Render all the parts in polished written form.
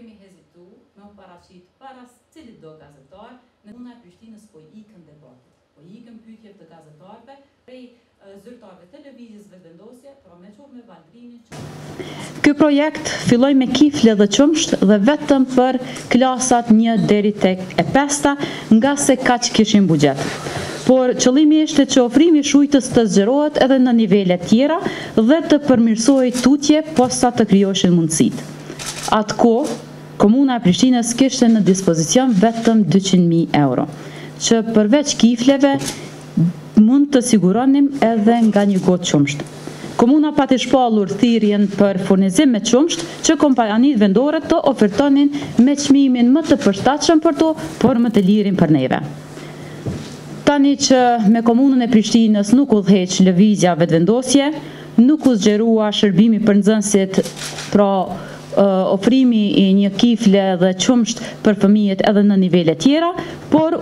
kemi hezitu me u paraqit para cilit do gazetar në puna e Prishtinës po ikën debatet, po ikën pyetjet të gazetarëve prej zyrtarëve televizijës vetëvendosje, pra me qoftë me Valdrinin. Ky projekt filloi me kifle dhe qumsht dhe vetëm për klasat 1 deri tek e 5-ta, nga se kaq kishin buxhet. Por qëllimi ishte që ofrimi i shujtës të zgjerohet edhe në nivele tjera dhe të përmirësohej tutje posa të krijoheshin mundësitë. Atkohë, Komuna e Prishtinës kishte në dispozicion vetëm 200.000 euro, që përveç kifleve mund të siguronim edhe nga një gotë qumsht. Komuna pati shpallur thirrjen për furnizim me qumsht që kompanitë vendore të ofertonin me çmimin më të përshtatshëm për to, por më të lirin për neve. Tani që me Komunën e Prishtinës nuk udhëheq lëvizja vetëvendosje, nuk u zgjerua shërbimi për nxënësit, pra ofrimi i një kifle dhe qumsht për fëmijët edhe në nivele tjera, por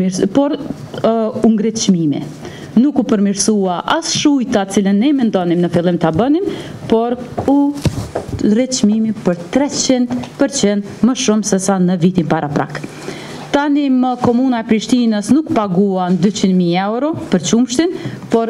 u ngrit çmimi. Nuk u përmirësua as shujta cilën ne mendonim në fillim ta bënim, por u rrit çmimi për 300% më shumë se sa në vitin paraprak. Tani më Komuna e Prishtinës nuk paguan 200.000 euro për qumshtin, por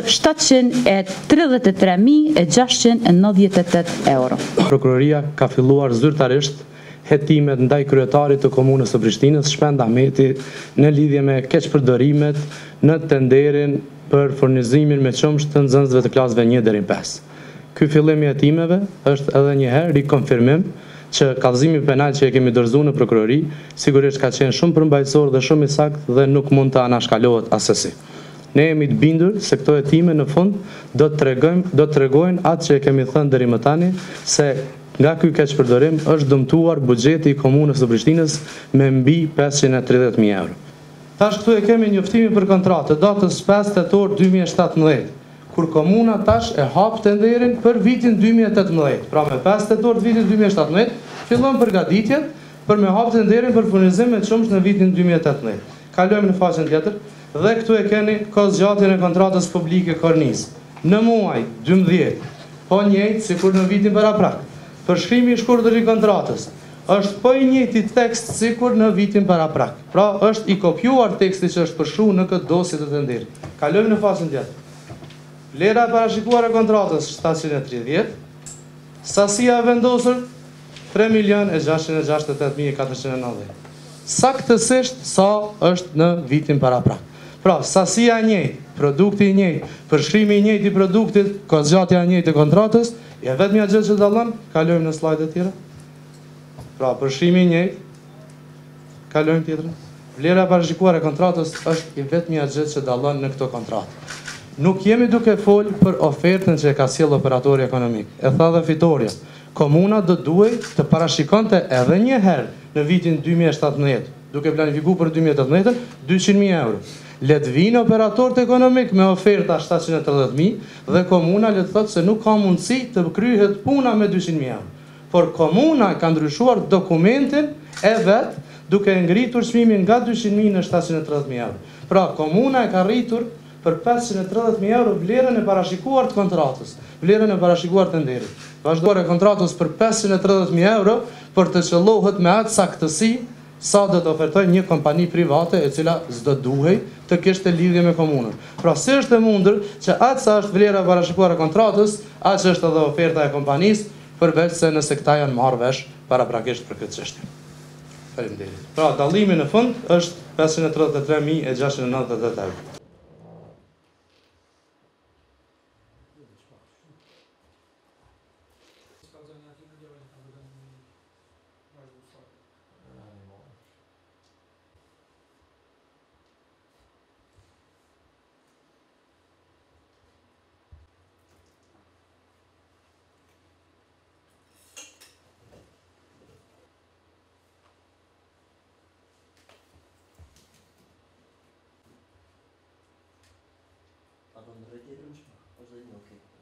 733.698 euro. Prokuroria ka filluar zyrtarisht hetimet ndaj kryetarit të Komunës së Prishtinës, Shpend Ahmeti, në lidhje me keqpërdorimet në tenderin për furnizimin me qumsht të nxënësve të klasëve 1 deri në 5. Ky fillim i hetimeve është edhe një herë rikonfirmim që kallëzimi penal që e kemi dorëzuar në prokurori sigurisht ka qenë shumë përmbajtësor dhe shumë i saktë dhe nuk mund të anashkalohet asesi. Ne jemi të bindur se këto hetime në fund do të tregojnë atë që e kemi thënë deri më tani, se nga ky keqpërdorim është dëmtuar buxheti i Komunës së Prishtinës me mbi 530.000 euro. Tash këtu e kemi njoftimin për kontratë të datës 5 tetor 2017, kur Komuna tash e hap tenderin për vitin 2018. Pra me 5 tetor të vitit 2017 fillon përgatitjet për me hap tenderin për furnizim me qumsht në vitin 2018. Kalojmë në fazën tjetër dhe këtu e keni kozgjatjen e kontratës publike Kornis. Në muaj 12, po njëjtë sikur në vitin paraprak. Përshkrimi i shkurtër i kontratës është po i njëjti tekst sikur në vitin paraprak. Pra është i kopjuar teksti që është përshkruar në këtë dosje të tenderit. Kalojmë në fazën tjetër. Vlera e parashikuar e kontratës 730, sasia e vendosur 3.668.490. Saktësisht sa është në vitin paraprak. Pra, sasia e njëjtë, produkti i njëjtë, përshkrimi i njëjtë i produktit, kozgjatja e njëjtë e kontratës, ja vetëm gjë që dallon, kalojmë në slajdet tjera. Pra, përshkrimi i njëjtë, kalojmë tjetrën. Vlera e parashikuar e kontratës është i vetëm gjë që dallon në këto kontratë. Nuk jemi duke folë për ofertën që e ka sjellë operatori ekonomik. E tha dhe fitoria, Komuna do duhej të parashikonte edhe një herë në vitin 2017, duke planifikuar për 2018 200.000 euro. Let vinë operatorët ekonomik me oferta 730.000 dhe Komuna le të thotë se nuk ka mundësi të kryhet puna me 200.000 euro. Por Komuna ka ndryshuar dokumentin e vet duke ngritur çmimin nga 200.000 në 730.000 euro. Pra Komuna e ka rritur për 530.000 euro vlerën e parashikuar të kontratës, vlerën e parashikuar të tenderit. Vazhduar e kontratës për 530.000 euro për të qellohet me atë saktësi sa do të ofertojë një kompani private e cila s'do duhej të kishte lidhje me komunën. Pra si është e mundur që atë sa është vlera e parashikuar e kontratës, aq është edhe oferta e kompanisë, përveç se nëse këta janë marrë vesh paraprakisht për këtë çështje. Faleminderit. Pra dallimi në fund është 533.698 euro. Apo ndërtjetër më shpa, ose një okej.